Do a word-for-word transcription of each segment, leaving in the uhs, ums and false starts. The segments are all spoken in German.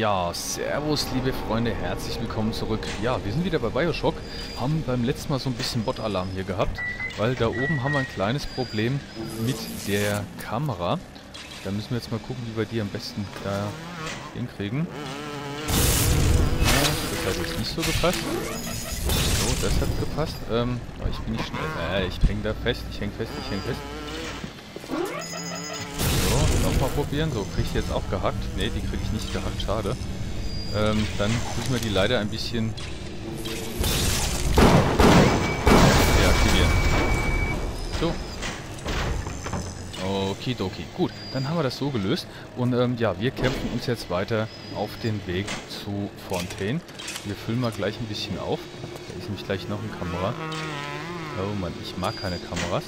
Ja, servus liebe Freunde, herzlich willkommen zurück. Ja, wir sind wieder bei BioShock, haben beim letzten Mal so ein bisschen Bot-Alarm hier gehabt, weil da oben haben wir ein kleines Problem mit der Kamera. Da müssen wir jetzt mal gucken, wie wir die am besten da hinkriegen. Ja, das hat jetzt nicht so gepasst. So, das hat gepasst. Ähm, aber ich bin nicht schnell. Äh, ich hänge da fest, ich hänge fest, ich hänge fest. So, nochmal probieren. So, kriege ich jetzt auch gehackt? Ne, die kriege ich nicht gehackt, schade. Ähm, dann müssen wir die leider ein bisschen deaktivieren. So. Okidoki. Gut, dann haben wir das so gelöst. Und ähm, ja, wir kämpfen uns jetzt weiter auf den Weg zu Fontaine. Wir füllen mal gleich ein bisschen auf. Da ist nämlich gleich noch eine Kamera. Oh Mann, ich mag keine Kameras.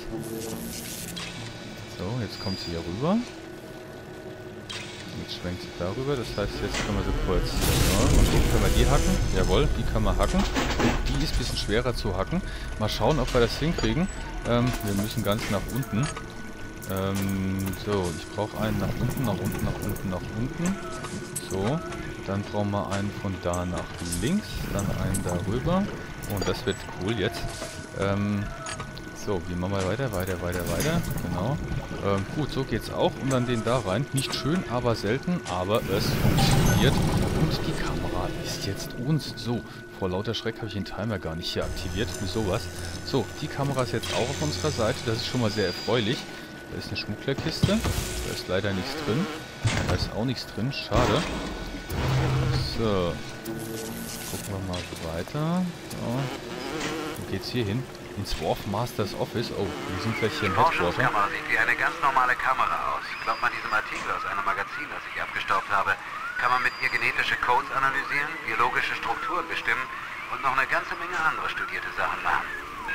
So, jetzt kommt sie hier rüber. Jetzt schwenkt sie darüber, das heißt, jetzt können wir sie kurz... Ja, und so können wir die hacken. Jawohl, die können wir hacken. Die ist ein bisschen schwerer zu hacken. Mal schauen, ob wir das hinkriegen. Ähm, wir müssen ganz nach unten. Ähm, so, ich brauche einen nach unten, nach unten, nach unten, nach unten. So, dann brauchen wir einen von da nach links, dann einen darüber. Und das wird cool jetzt. Ähm... So, wie machen wir weiter, weiter, weiter, weiter. Genau. Ähm, gut, so geht's auch. Und dann den da rein. Nicht schön, aber selten. Aber es funktioniert. Und die Kamera ist jetzt uns. So, vor lauter Schreck habe ich den Timer gar nicht hier aktiviert. Wie sowas. So, die Kamera ist jetzt auch auf unserer Seite. Das ist schon mal sehr erfreulich. Da ist eine Schmugglerkiste. Da ist leider nichts drin. Da ist auch nichts drin. Schade. So. Gucken wir mal weiter. So. Wo geht's hier hin? Ins Wharf Masters Office. Oh, wir sind gleich hier im Headquarter. Die Forschungskamera sieht wie eine ganz normale Kamera aus. Glaubt man diesem Artikel aus einem Magazin, das ich abgestaubt habe, kann man mit ihr genetische Codes analysieren, biologische Strukturen bestimmen und noch eine ganze Menge andere studierte Sachen machen.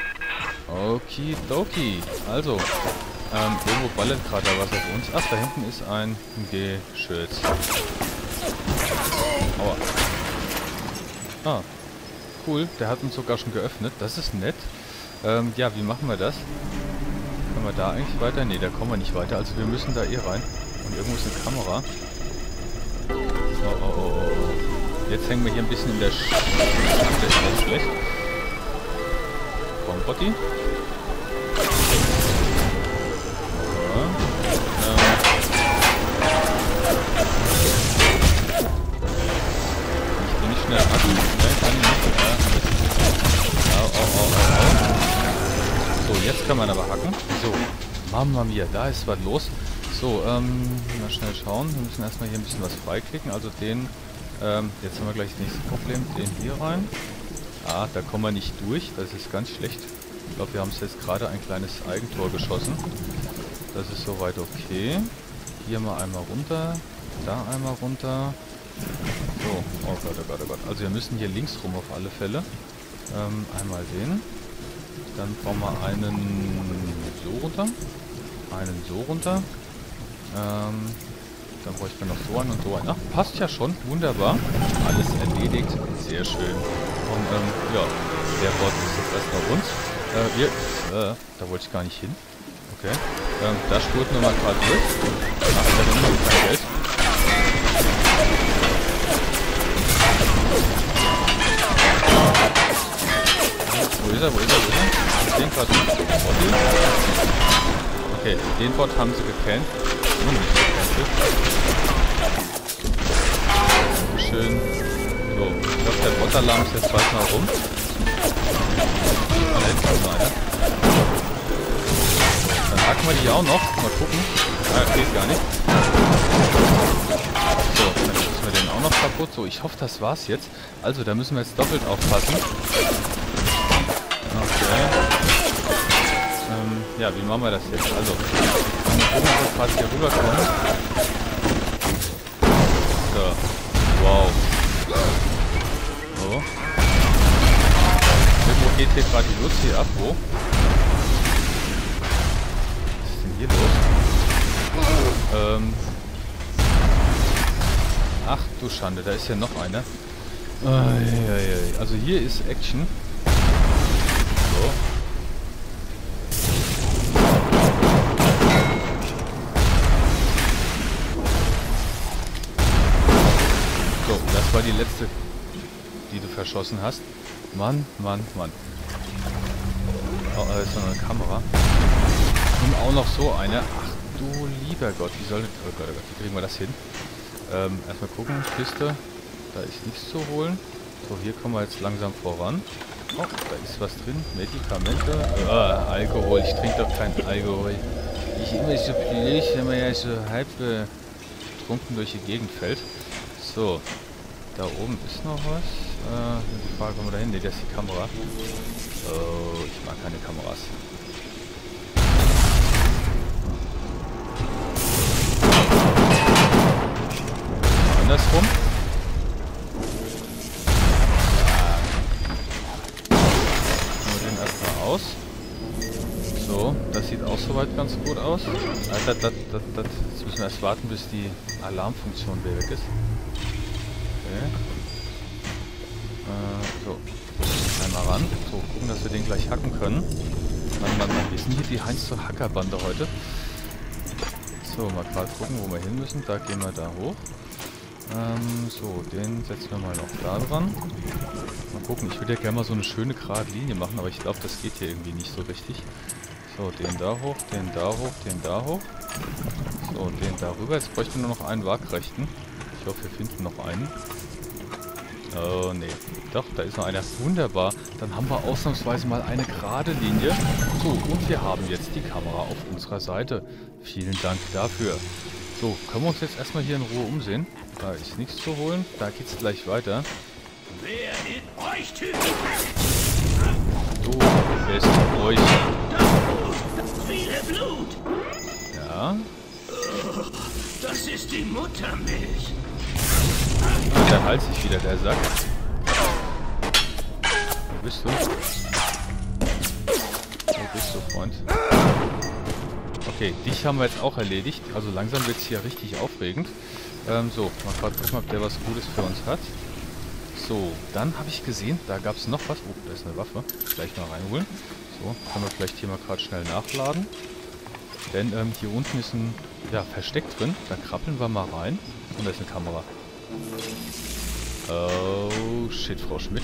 Okidoki. Also, ähm, irgendwo ballert gerade da was auf uns. Ach, da hinten ist ein Geschütz. Aua. Ah, cool. Der hat uns sogar schon geöffnet. Das ist nett. Ähm, ja, wie machen wir das? Können wir da eigentlich weiter? Ne, da kommen wir nicht weiter. Also wir müssen da eh rein. Und irgendwo ist eine Kamera. Oh, oh, oh, oh. Jetzt hängen wir hier ein bisschen in der Sch... Der ist jetzt schlecht. Komm, Botti. So. Ähm. Ich bin nicht schnell hacken. Nein, kann ich nicht. Ja, au, au, au, au. So, jetzt kann man aber hacken. So, Mamma mia, da ist was los. So, ähm, mal schnell schauen. Wir müssen erstmal hier ein bisschen was freiklicken. Also den, ähm, jetzt haben wir gleich das nächste Problem. Den hier rein. Ah, da kommen wir nicht durch. Das ist ganz schlecht. Ich glaube, wir haben es jetzt gerade ein kleines Eigentor geschossen. Das ist soweit okay. Hier mal einmal runter. Da einmal runter. So, oh Gott, oh Gott, oh Gott. Also wir müssen hier links rum auf alle Fälle. Ähm, einmal den. Dann brauchen wir einen so runter. Einen so runter. Ähm, dann bräuchten wir noch so einen und so einen. Ach, passt ja schon. Wunderbar. Alles erledigt. Sehr schön. Und ähm, ja, der Bot ist jetzt erst bei uns. Äh, wir, äh, da wollte ich gar nicht hin. Okay. Ähm, da spurten wir mal gerade durch. Ach, ich habe immer noch kein Geld. Wo ist er, wo ist er, wo ist er? Ich sehe gerade Bot. Okay, den Bot haben sie gecannt. Hm, nicht gecancelt. Schön. So, ich glaube, der Bot-Alarm ist jetzt bald mal rum. Ah, jetzt kommt noch einer. So, dann hacken wir die auch noch. Mal gucken. Ah, geht gar nicht. So, dann müssen wir den auch noch kaputt. So, ich hoffe, das war's jetzt. Also, da müssen wir jetzt doppelt aufpassen. Okay. Ähm, ja, wie machen wir das jetzt? Also, wir müssen wir gerade hier rüberkommen. So. Wow. So. Irgendwo geht hier gerade die Lust hier ab. Wo? Was ist denn hier los? Ähm. Ach du Schande, da ist ja noch einer. Also hier ist Action. So. So, die letzte, die du verschossen hast. Mann, Mann, Mann. Oh, da ist noch eine Kamera. Und auch noch so eine. Ach du lieber Gott, wie soll... Oh Gott, oh Gott, wie kriegen wir das hin? Ähm, erstmal gucken, Kiste. Da ist nichts zu holen. So, hier kommen wir jetzt langsam voran. Oh, da ist was drin. Medikamente. Äh, Alkohol. Ich trinke doch kein Alkohol. Ich immer so blöd, wenn man ja so halb äh, betrunken durch die Gegend fällt. So. Da oben ist noch was. Äh, die Frage, kommen wir da hin? Ne, das ist die Kamera. Oh, ich mag keine Kameras. Andersrum. Aus. So, das sieht auch soweit ganz gut aus. Alter, das, das, das, jetzt müssen wir erst warten, bis die Alarmfunktion wieder weg ist. Okay. Äh, so, einmal ran. So, gucken, dass wir den gleich hacken können. Mann, Mann, Mann, wir sind hier die Heinz zur Hackerbande heute. So, mal gerade gucken, wo wir hin müssen. Da gehen wir da hoch. Ähm, so, den setzen wir mal noch da dran. Mal gucken, ich würde ja gerne mal so eine schöne gerade Linie machen, aber ich glaube, das geht hier irgendwie nicht so richtig. So, den da hoch, den da hoch, den da hoch. So, den da rüber. Jetzt bräuchten wir nur noch einen Waagrechten. Ich hoffe, wir finden noch einen. Oh, nee. Doch, da ist noch einer. Wunderbar. Dann haben wir ausnahmsweise mal eine gerade Linie. So, und wir haben jetzt die Kamera auf unserer Seite. Vielen Dank dafür. So, können wir uns jetzt erstmal hier in Ruhe umsehen. Da ist nichts zu holen. Da geht's gleich weiter. Wer in euch töten? Du bist ruhig. Das viele Blut. Ja. Das ist die Muttermilch. Und der Hals sich wieder, der Sack. Wo bist du? Wo bist du, Freund? Okay, dich haben wir jetzt auch erledigt. Also langsam wird es hier richtig aufregend. Ähm, so, mal gerade gucken, ob der was Gutes für uns hat. So, dann habe ich gesehen, da gab es noch was. Oh, da ist eine Waffe. Gleich mal reinholen. So, können wir vielleicht hier mal gerade schnell nachladen. Denn ähm, hier unten ist ein ja, Versteck drin. Da krabbeln wir mal rein. Und da ist eine Kamera. Oh, shit, Frau Schmidt.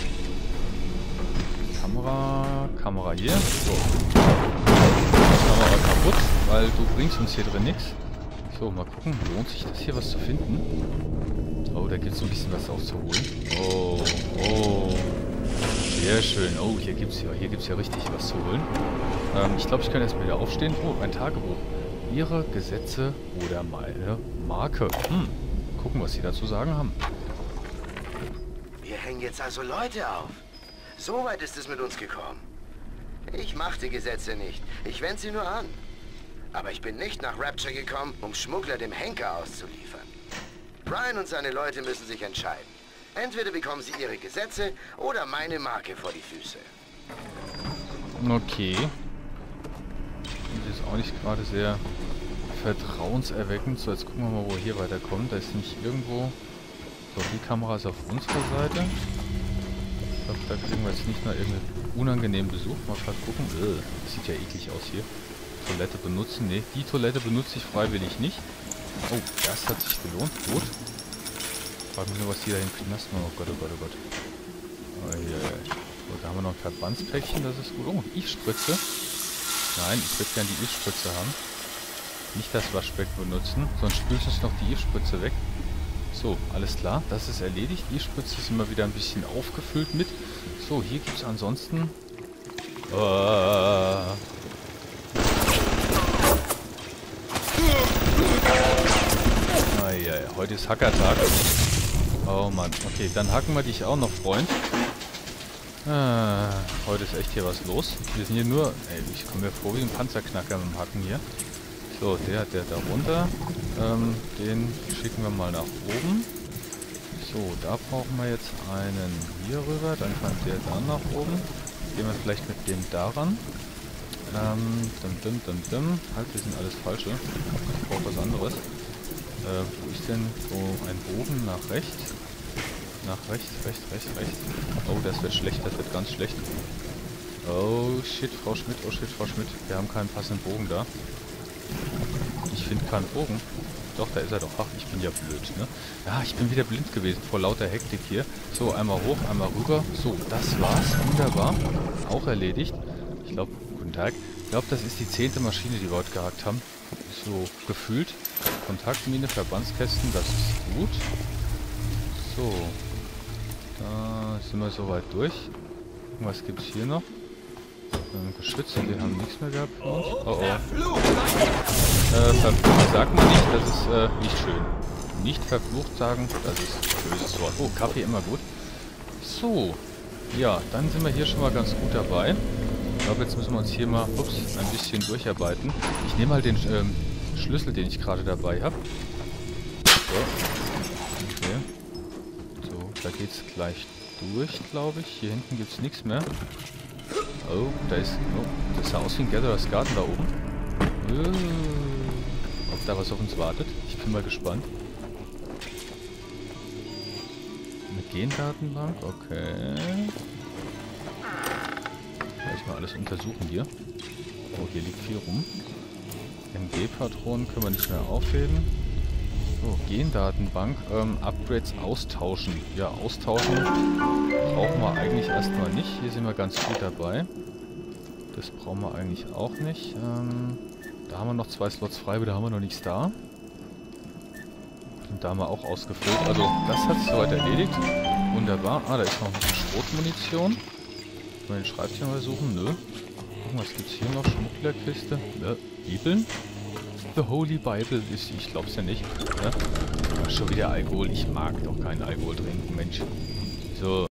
Kamera, Kamera hier. So. Kamera kaputt, weil du bringst uns hier drin nichts. So, mal gucken, lohnt sich das hier was zu finden? Oh, da gibt es ein bisschen was aufzuholen. Oh, oh. Sehr schön. Oh, hier gibt es ja, hier gibt's ja richtig was zu holen. Ähm, ich glaube, ich kann jetzt wieder aufstehen. Oh, ein Tagebuch. Ihre Gesetze oder meine Marke. Hm, gucken, was Sie dazu sagen haben. Wir hängen jetzt also Leute auf. So weit ist es mit uns gekommen. Ich mache die Gesetze nicht. Ich wende sie nur an. Aber ich bin nicht nach Rapture gekommen, um Schmuggler dem Henker auszuliefern. Brian und seine Leute müssen sich entscheiden. Entweder bekommen sie ihre Gesetze oder meine Marke vor die Füße. Okay. Das ist auch nicht gerade sehr vertrauenserweckend. So, jetzt gucken wir mal, wo wir hier weiterkommen. Da ist nicht irgendwo... So, die Kamera ist auf unserer Seite. Ich glaube, da kriegen wir jetzt nicht mal irgendeinen unangenehmen Besuch. Mal gerade gucken. Äh, das sieht ja eklig aus hier. Toilette benutzen. Ne, die Toilette benutze ich freiwillig nicht. Oh, das hat sich gelohnt. Gut. Frag mich nur, was die da hinten knasten. Oh Gott, oh Gott, oh Gott. Oh, ja, ja. So, da haben wir noch ein Verbandspäckchen. Das ist gut. Oh, I-Spritze. Nein, ich würde gerne die I-Spritze haben. Nicht das Waschbecken benutzen, sonst spült uns noch die I-Spritze weg. So, alles klar, das ist erledigt. Die Spritze ist immer wieder ein bisschen aufgefüllt mit. So, hier gibt es ansonsten... Äh, ah, ja, ja, heute ist Hackertag. Oh Mann, okay, dann hacken wir dich auch noch, Freund. Ah, heute ist echt hier was los. Wir sind hier nur... Ey, ich komme mir vor wie ein Panzerknacker mit dem Hacken hier. So, der, der da runter, ähm, den schicken wir mal nach oben. So, da brauchen wir jetzt einen hier rüber, dann kann der da nach oben. Gehen wir vielleicht mit dem daran. Ähm, dim, dim, dim, dim. Halt, das sind alles falsche. Ich brauche was anderes. Äh, wo ist denn so ein Bogen nach rechts? Nach rechts, rechts, rechts, rechts. Oh, das wird schlecht, das wird ganz schlecht. Oh shit, Frau Schmidt, oh shit, Frau Schmidt. Wir haben keinen passenden Bogen da. Ich finde keinen Bogen. Doch, da ist er doch. Ach, ich bin ja blöd, ne? Ja, ich bin wieder blind gewesen vor lauter Hektik hier. So, einmal hoch, einmal rüber. So, das war's. Wunderbar. Auch erledigt. Ich glaube, guten Tag. Ich glaube, das ist die zehnte Maschine, die wir heute gehackt haben. So, gefühlt. Kontaktmine, Verbandskästen, das ist gut. So. Da sind wir soweit durch. Was gibt's hier noch? Ähm, Geschütze, wir haben nichts mehr gehabt. für uns. Oh oh. Äh, verflucht sagt man nicht, das ist äh, nicht schön. Nicht verflucht sagen, das ist ein böses Wort. Oh, Kaffee immer gut. So. Ja, dann sind wir hier schon mal ganz gut dabei. Ich glaube, jetzt müssen wir uns hier mal ups, ein bisschen durcharbeiten. Ich nehme mal den ähm, Schlüssel, den ich gerade dabei habe. So. Okay. So, da geht's gleich durch, glaube ich. Hier hinten gibt es nichts mehr. Oh, da ist... Oh, das sah aus wie ein Gatherers Garten da oben. Uh, ob da was auf uns wartet? Ich bin mal gespannt. Eine Gendatenbank, okay. Erstmal alles untersuchen hier. Oh, hier liegt viel rum. M G-Patronen können wir nicht mehr aufheben. So, Gendatenbank. Ähm, Upgrades austauschen. Ja, austauschen brauchen wir eigentlich erstmal nicht. Hier sind wir ganz gut dabei. Das brauchen wir eigentlich auch nicht. Ähm, da haben wir noch zwei Slots frei, aber da haben wir noch nichts da. Und da haben wir auch ausgefüllt. Also, das hat sich soweit erledigt. Wunderbar. Ah, da ist noch ein bisschen Schrotmunition. Können wir den Schreibtisch mal suchen? Nö. Was gibt's hier noch? Schmugglerkiste? Ne? Bibeln? The Holy Bible ist, ich glaub's ja nicht. Ne? Ach, schon wieder Alkohol. Ich mag doch keinen Alkohol trinken, Mensch. So.